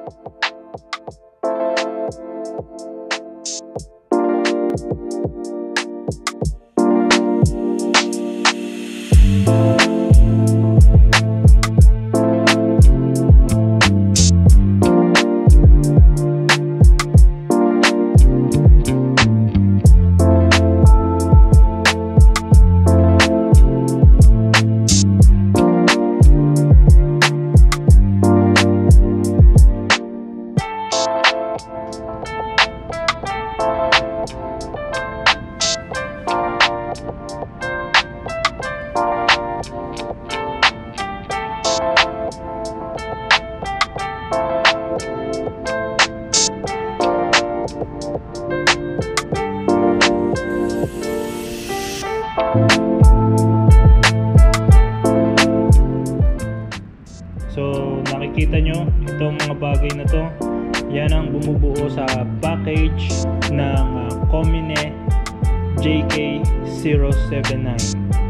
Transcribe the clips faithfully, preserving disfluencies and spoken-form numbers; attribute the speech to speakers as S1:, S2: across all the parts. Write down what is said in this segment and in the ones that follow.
S1: So nakikita nyo itong mga bagay na to, yan ang bumubuo sa package ng uh, Comine J K zero seven nine.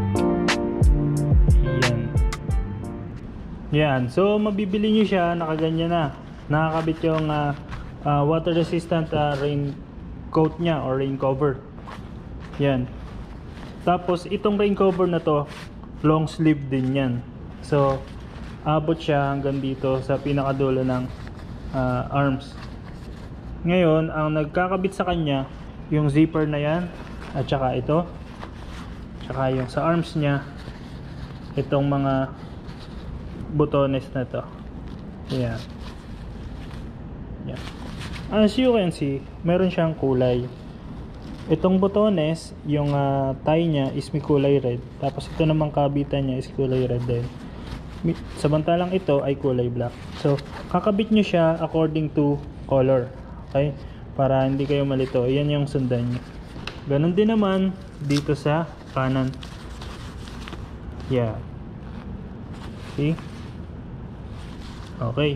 S1: Yan. Yan. So mabibili nyo siya, nakaganyan na. Nakakabit yung uh, uh, water resistant uh, rain coat nya or rain cover. Yan. Tapos itong rain cover na to, long sleeve din yan. So abot siya hanggang dito sa pinakadulo ng uh, arms. Ngayon, ang nagkakabit sa kanya yung zipper na yan at saka ito, saka yung sa arms nya itong mga butones na to. Yan. Yan. As you can see, meron siyang kulay. Itong butones, yung uh, tie nya is may kulay red, tapos ito namang kabitan nya is kulay red din. Samantalang ito ay kulay black. So kakabit nyo siya according to color, okay, para hindi kayo malito. Yan yung sundan nyo. Ganon din naman dito sa kanan. Yeah. See? Okay.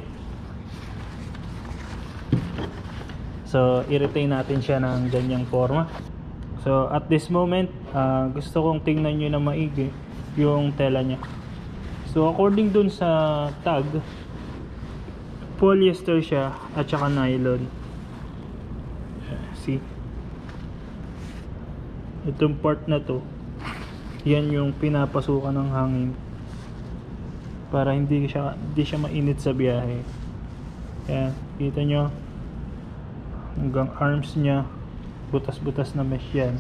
S1: So i-retain natin siya ng ganyang forma. So at this moment, uh, gusto kong tingnan nyo na maigi yung tela nya. So according dun sa tag, polyester siya at saka nylon. See? Itong part na to, yan yung pinapasukan ng hangin para hindi siya hindi siya mainit sa biyahe. Yan, kita nyo hanggang arms nya, butas-butas na mesh yan.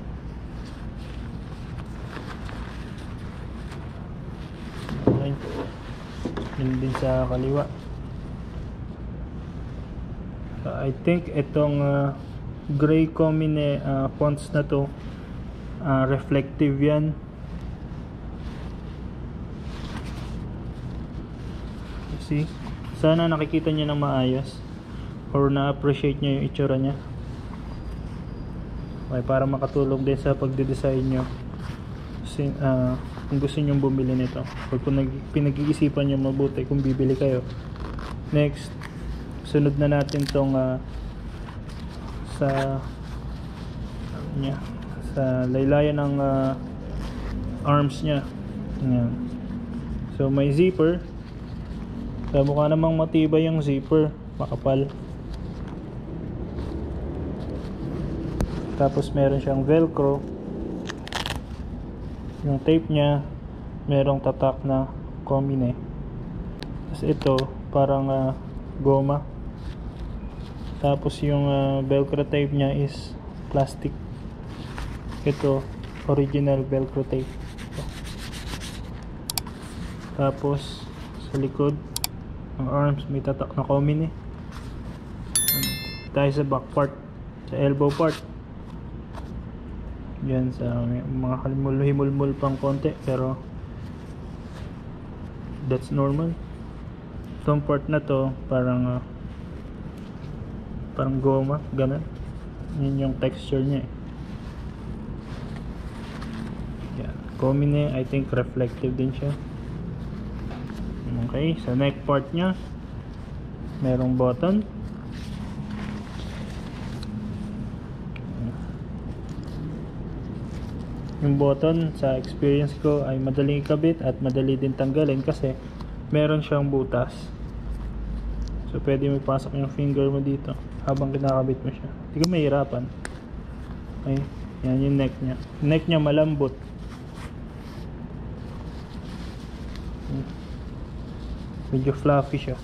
S1: Yun din sa kaliwa. uh, I think itong uh, gray Comine uh, fonts na to, uh, reflective yan. See? Sana nakikita nyo ng maayos or na-appreciate nyo yung itsura nya. Okay, para makatulong din sa pagde-design nyo. Sin, uh, kung gusto nyo bumili nito o kung pinag-iisipan nyo mabuti kung bibili kayo. Next, sunod na natin tong uh, sa nya, sa laylayan ng uh, arms nya. Ayan. So may zipper. So mukha namang matibay yung zipper, makapal. Tapos meron siyang velcro. Yung tape nya, merong tatak na Comine. Tapos ito, parang uh, goma. Tapos yung uh, velcro tape nya is plastic. Ito, original velcro tape. Ito. Tapos sa likod ng arms may tatak na Comine. Tayo sa back part, sa elbow part. Yan, sa mga kalimul-himulmul pang konti, pero that's normal. Itong part na to parang uh, parang goma, ganun. Yun yung texture nya eh. Yan, Comine, I think reflective din siya. Okay, sa neck part nya merong button. Yung button sa experience ko ay madaling ikabit at madali din tanggalin kasi meron siyang butas. So pwede mo ipasok yung finger mo dito habang kinakabit mo siya. Hindi ka mahirapan. Okay, yan yung neck niya. Neck niya malambot. Medyo fluffy siya.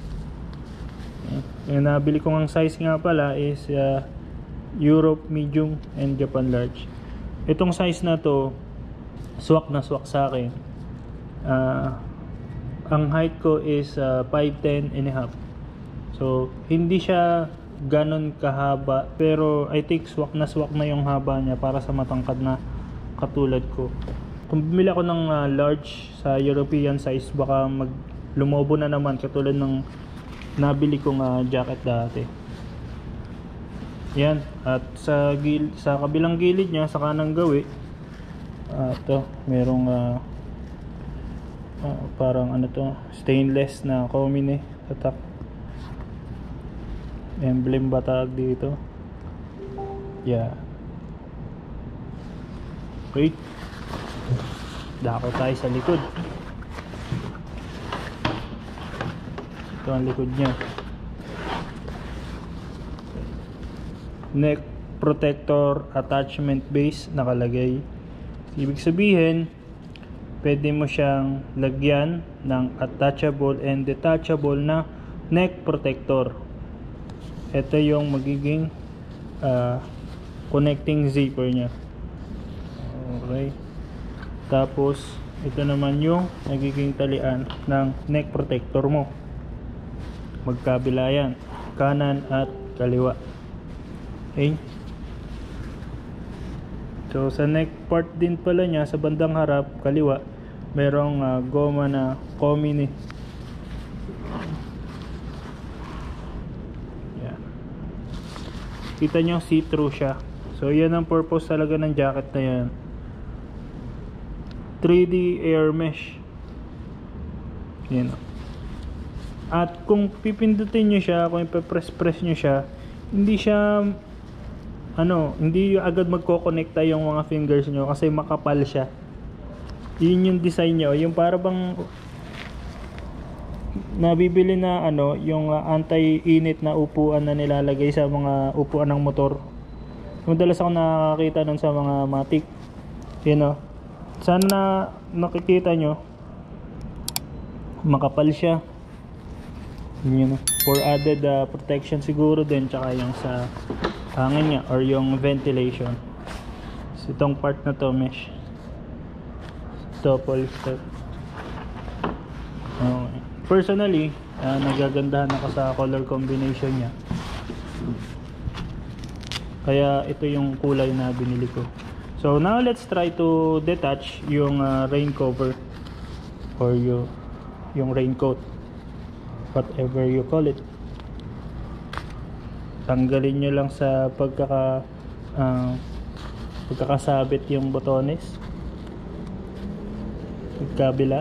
S1: Yung nabili ko ng size nga pala is uh, Europe medium and Japan large. Itong size na to, swak na swak sa akin. Uh, ang height ko is uh, five ten and a half. So hindi siya ganon kahaba, pero I think swak na swak na yung haba niya para sa matangkad na katulad ko. Kung bumili ako ng uh, large sa European size, baka mag lumobo na naman katulad ng nabili kong uh, jacket dati. Yan, at sa gil sa kabilang gilid niya, sa kanang gawi, uh, to merong uh, uh, parang ano to, stainless na Komine tatak. Emblem ba tawag dito? Yeah. Okay, dako tayo sa likod. Ito ang likod niya. Neck protector attachment base nakalagay. Ibig sabihin, pwede mo siyang lagyan ng attachable and detachable na neck protector. Ito yung magiging uh, connecting zipper niya. Okay. Tapos ito naman yung nagiging talian ng neck protector mo. Magkabila yan, kanan at kaliwa. Okay. So sa neck part din pala niya, sa bandang harap kaliwa, merong uh, goma na Komine. Yan. Kita nyo, see-through siya. So yan ang purpose talaga ng jacket na yan. three D air mesh. Yan. At kung pipindutin nyo siya, kung ipapress-press nyo siya, hindi siya ano, hindi agad magko-connecta yung mga fingers nyo kasi makapal siya. Yun yung design nyo, yung para bang nabibili na ano, yung uh, anti-init na upuan na nilalagay sa mga upuan ng motor. Madalas ako nakakita nun sa mga matic. You know, sana nakikita nyo, makapal siya. Yun, for added uh, protection siguro din, tsaka yung sa hangin niya or yung ventilation. So, itong part na to mesh, ito polyester. Okay. Personally, uh, nagagandahan ako sa color combination niya, kaya ito yung kulay na binili ko. So now let's try to detach yung uh, rain cover or yung, yung raincoat, whatever you call it. Tanggalin nyo lang sa pagkaka uh, pagkakasabit yung botones, pagkabila.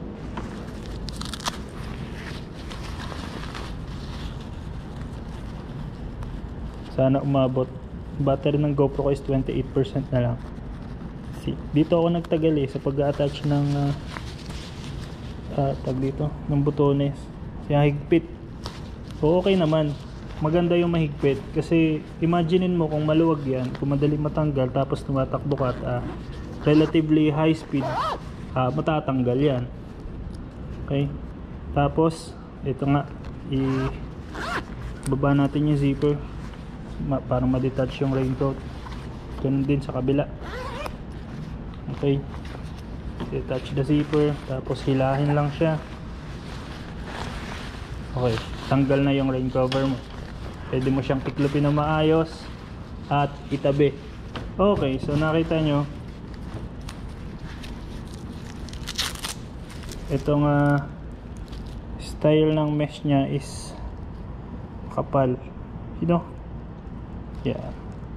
S1: Sana umabot. Battery ng GoPro ko is twenty-eight percent na lang. See, dito ako nagtagal eh sa pag-attach ng uh, uh, tag dito ng botones. Kaya higpit. So okay naman, maganda yung mahigpit kasi imaginein mo kung maluwag yan, kung madali matanggal tapos tumatakbo ka at uh, relatively high speed, uh, matatanggal yan. Okay, tapos ito nga, i baba natin yung zipper ma para ma-detach yung raincoat. Ganun din sa kabila. Okay, detach the zipper, tapos hilahin lang siya. Okay, tanggal na yung rain cover mo. Pwede mo siyang tiklopin na maayos at itabi. Okay, so nakita nyo itong uh, style ng mesh nya is kapal, you know. Yeah,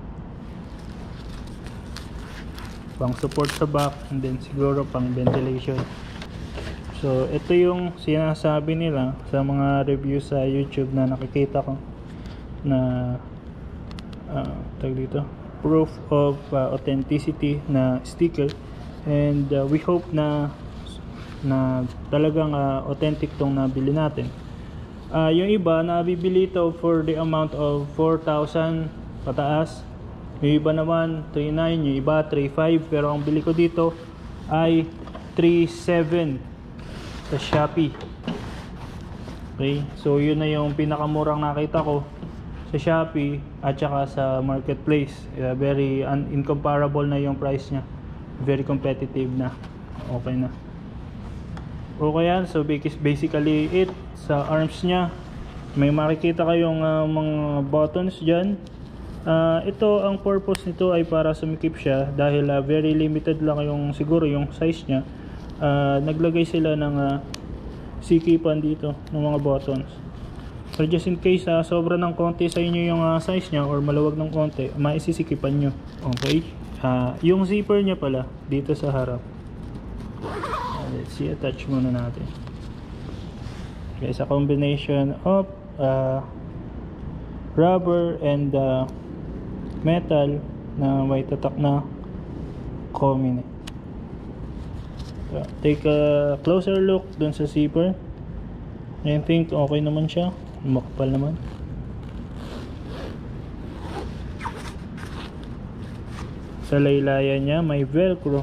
S1: pang support sa back and then siguro pang ventilation. So ito yung sinasabi nila sa mga review sa YouTube na nakikita ko na uh, tag dito, proof of uh, authenticity na sticker, and uh, we hope na na talagang uh, authentic tong nabili natin. Uh, yung iba nabibili ito for the amount of four thousand pataas. Yung iba naman three nine, yung iba three five, pero ang bili ko dito ay three seven sa Shopee. Okay, so yun na yung pinakamurang nakita ko sa Shopee at saka sa marketplace. Uh, very un- incomparable na yung price nya, very competitive na, okay na. Okay yan, so basically it. Sa arms nya may makikita kayong uh, mga buttons dyan. Uh, ito, ang purpose nito ay para sumikip siya dahil uh, very limited lang yung siguro yung size nya. Uh, naglagay sila ng uh, sikipan dito ng mga buttons. So just in case uh, sobra ng konti sa inyo yung uh, size nya or maluwag ng konti, maisisikipan nyo. Okay, uh, yung zipper nya pala dito sa harap. Uh, let's see, attach muna natin. Okay, sa combination of uh, rubber and uh, metal na may tatak na common. So, take a closer look dun sa zipper. I think okay naman siya, makapal naman. Sa laylayan niya may velcro.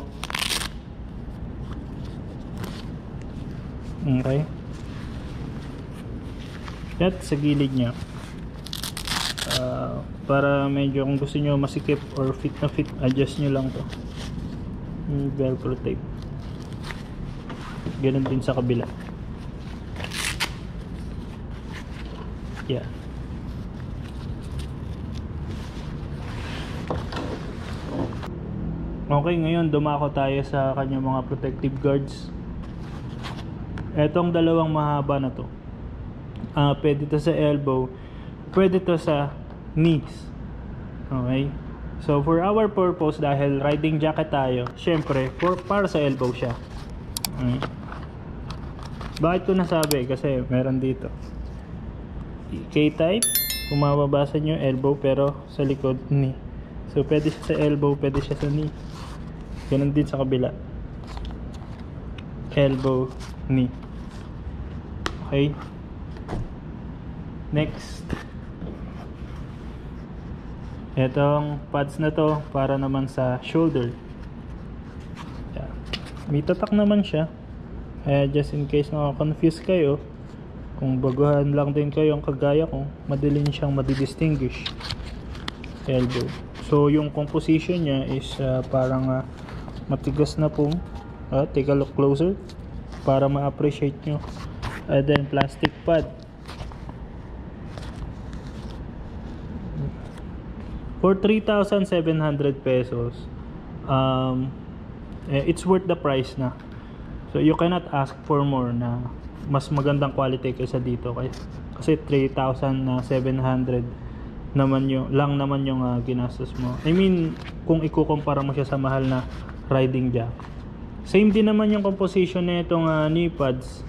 S1: Okay, at sa gilid niya uh, para medyo kung gusto nyo masikip or fit na fit, adjust nyo lang to yung velcro tape. Ganun din sa kabila. Yeah. Okay, ngayon dumako tayo sa kanyang mga protective guards. Etong dalawang mahaba na to, Uh, pwede to sa elbow, pwede to sa knees. Okay, so for our purpose, dahil riding jacket tayo, syempre for, para sa elbow siya. Okay. Bakit ko nasabi? Kasi meron dito K-type, kung mababasa nyo elbow, pero sa likod knee. So pwede siya sa elbow, pwede siya sa knee. Ganun din sa kabila, elbow, knee. Okay, next, etong pads na to para naman sa shoulder. Yeah. May tatak naman siya, kaya just in case naka-confuse kayo, kung baguhan lang din kayo ang kagaya ko, madali siyang madidistinguish. Elbow. So yung composition niya is uh, parang uh, matigas na po. Uh, take a look closer para ma-appreciate nyo. And then plastic pad for three thousand seven hundred pesos. Um, it's worth the price na. So you cannot ask for more na mas magandang quality kaysa dito. Kasi three thousand seven hundred naman yung, lang naman yung uh, ginastos mo. I mean, kung ikukumpara mo siya sa mahal na riding jack. Same din naman yung composition na itong uh, knee pads.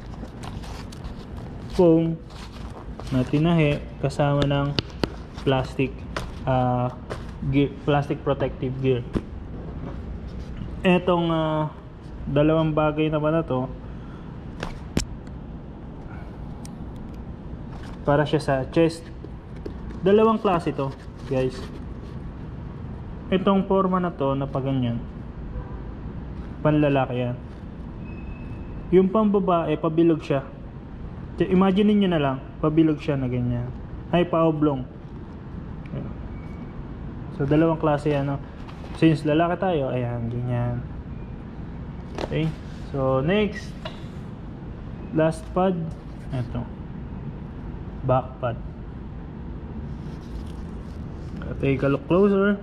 S1: Foam na tinahe kasama ng plastic uh, gear, plastic protective gear. Etong uh, dalawang bagay naman na to para siya sa chest. Dalawang klase to, guys. Itong forma na to na paganyan, panlalaki yan. Yung pambabae, pabilog siya. Imagine niyo na lang, pabilog siya na ganyan. Ay, pa-oblong. So dalawang klase yan, no? Since lalaki tayo, ayan, ganyan. Okay, so next, last pad, ito, back pad. Take a look closer.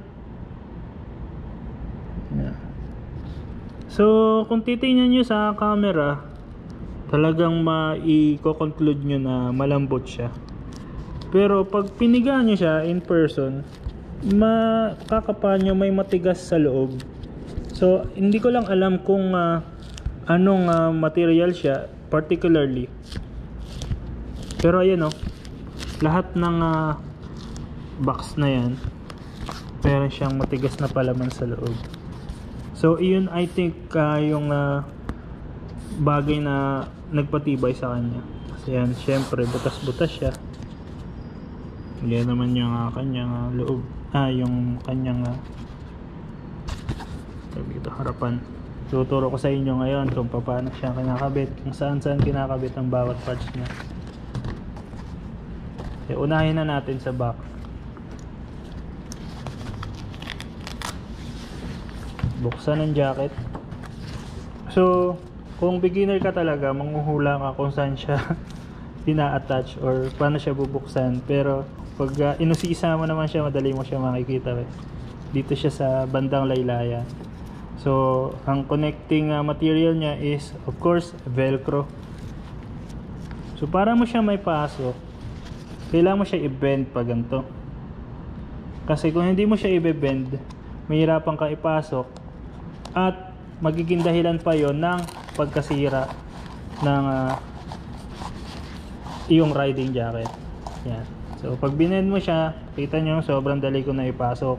S1: Yeah. So kung titingnan nyo sa camera, talagang mai-conclude nyo na malambot siya. Pero pag piniga nyo siya in person, makakapa nyo may matigas sa loob. So hindi ko lang alam kung uh, anong uh, material siya particularly. Pero ayan, oh, lahat ng uh, box na yan meron siyang matigas na palaman sa loob. So iyon, I think uh, yung uh, bagay na nagpatibay sa kanya. Yan, syempre butas-butas siya. Yan naman yung uh, kanyang uh, loob. Ah, yung kanyang uh, dito, harapan. Tuturo ko sa inyo ngayon kung paano siya kinakabit, kung saan saan kinakabit ang bawat parts niya. Okay, unahin na natin sa back. Buksan ang jacket. So, kung beginner ka talaga, manghuhula ka kung saan siya pina-attach or paano siya bubuksan. Pero pag uh, inusisa mo naman siya, madali mo siya makikita. Eh. Dito siya sa bandang laylayan. So, ang connecting uh, material niya is, of course, Velcro. So, para mo siya may pasok, kailangan mo siya i-bend pa ganito. Kasi kung hindi mo siya i-bend, mahirapan ka ipasok at magiging dahilan pa yon ng pagkasira ng uh, iyong riding jacket. Yan. So, pag binend mo siya, kita nyo, sobrang dali ko na ipasok.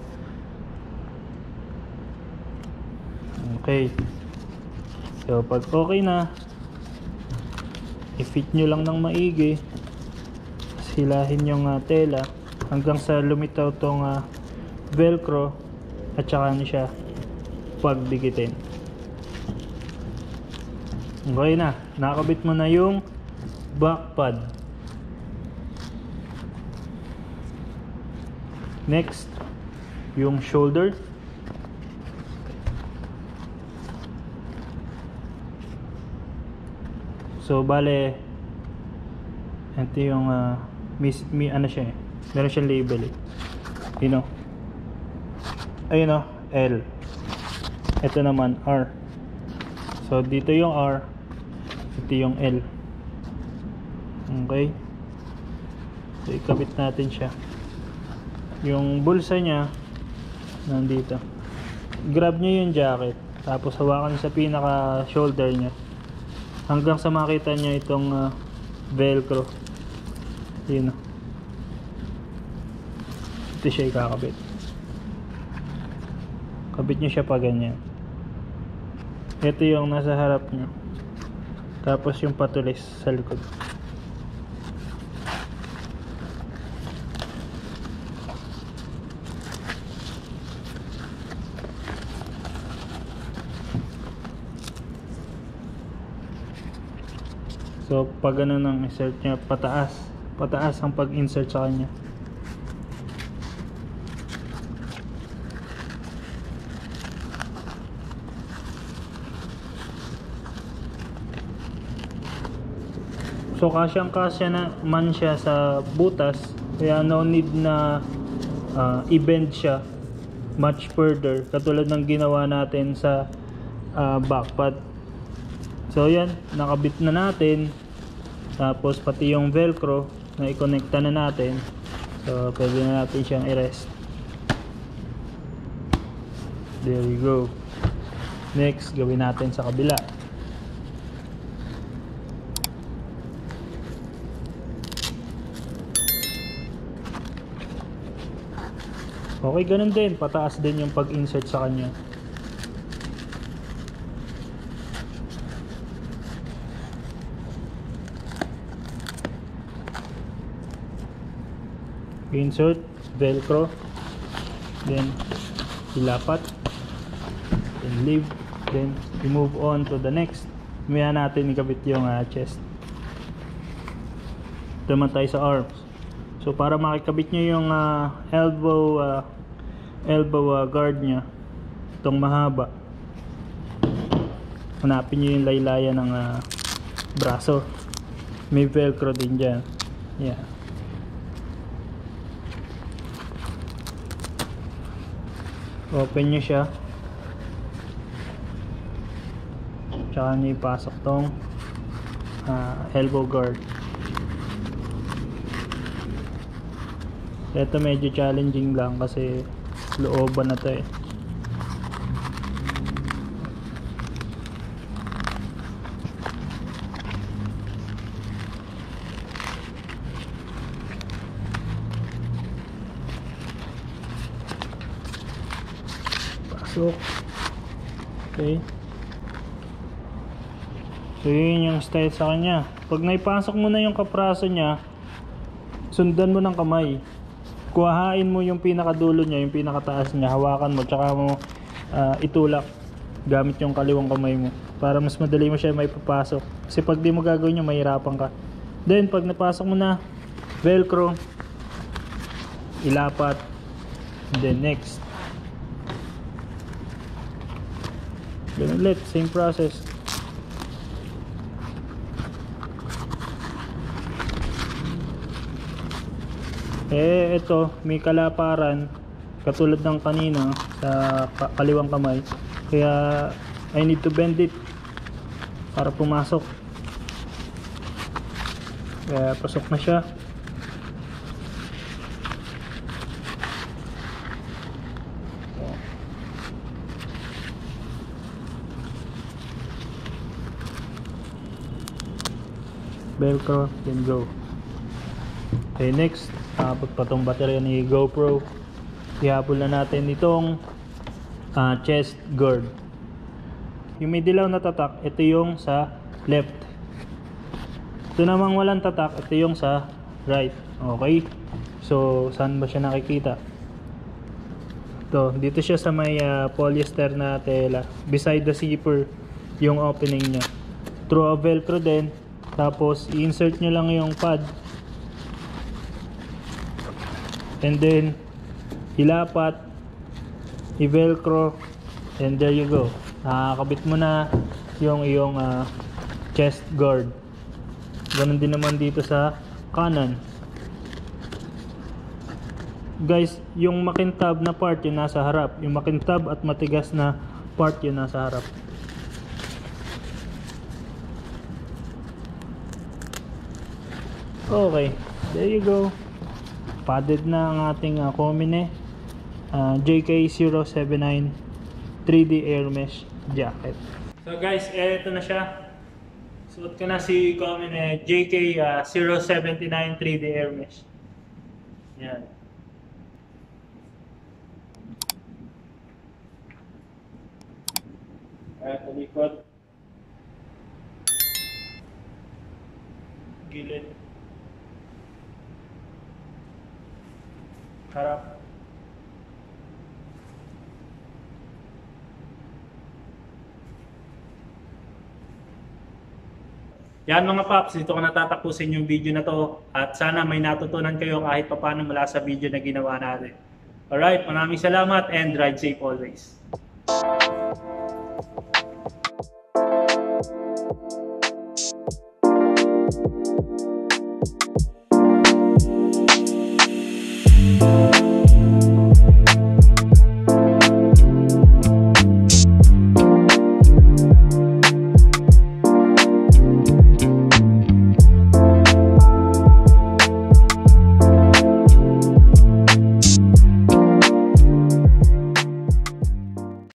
S1: Okay. So, pag okay na, i-fit nyo lang ng maigi. Hilahin yung uh, tela hanggang sa lumitaw tong uh, Velcro at saka nyo siya pagdikitin. Okay na, nakakabit mo na yung back pad. Next, yung shoulder. So bale, ito yung uh, Miss, mi, ano siya eh, meron siyang label eh, you know, ayun o, L, ito naman R. So dito yung R, ito yung L. Okay, so ikabit natin siya. Yung bulsa nya nandito, grab nyo yung jacket, tapos hawakan sa pinaka shoulder nya hanggang sa makita nya itong uh, Velcro. Yun. Ito siya ikakabit. Kabit nyo siya pa ganyan. Ito yung nasa harap nyo. Tapos yung patulis sa likod. So pag ano nang insert nya pataas, pataas ang pag-insert sa kanya. So kasyang kasya na man siya sa butas, kaya no need na uh, i-bend siya much further katulad ng ginawa natin sa uh, back pad. So yan, nakabit na natin. Tapos pati yung Velcro na i-connecta na natin. So pwede na natin siyang i-rest. There we go. Next, gawin natin sa kabila. Okay, ganun din. Pataas din yung pag-insert sa kanya. Insert, Velcro, then ilapat, then leave, then we move on to the next. Maya natin ikabit yung uh, chest. Naman tayo sa arms. So para makikabit nyo yung uh, elbow uh, elbow uh, guard nya, itong mahaba, hanapin nyo yung laylayan ng uh, braso. May Velcro din dyan. Yeah. Open nyo siya, tsaka nyo ipasok tong uh, elbow guard. Ito medyo challenging lang kasi looban na to eh. Okay. So yun yung style sa kanya. Pag naipasok mo na yung kapraso niya, sundan mo ng kamay. Kuhain mo yung pinakadulo niya, yung pinakataas niya, hawakan mo, tsaka mo uh, itulak gamit yung kaliwang kamay mo para mas madali mo siya may papasok. Kasi pag di mo gagawin yun, mahirapan ka. Then pag napasok mo na, velcro, ilapat, then next. Ganun ulit, same process. Eh ito, may kalaparan katulad ng kanina sa kaliwang kamay, kaya I need to bend it para pumasok. Kaya pasok na siya. Velcro, then go. Okay, next, uh, pagpatong baterya ni GoPro, ihapon na natin itong uh, chest guard. Yung may dilaw na tatak, ito yung sa left. Ito namang walang tatak, ito yung sa right. Okay, so saan ba siya nakikita? Ito, dito siya sa may uh, polyester na tela, beside the zipper yung opening nya. Through a velcro din. Tapos i-insert nyo lang yung pad, and then ilapat, i-velcro, and there you go. Nakakabit mo na yung iyong uh, chest guard. Ganun din naman dito sa kanan. Guys, yung makintab na part yung nasa harap, yung makintab at matigas na part yung nasa harap. Okay, there you go. Padded na ang ating uh, Komine uh, J K zero seven nine three D Air Mesh jacket. So guys, eto na siya. Suot ko na si Komine J K zero seven nine three D Air Mesh. Yan. At talikod. Gilid. Harap. Yan mga paps, dito ko natatapusin yung video na to at sana may natutunan kayo kahit papaano mula sa video na ginawa natin. Alright, maraming salamat and ride safe always.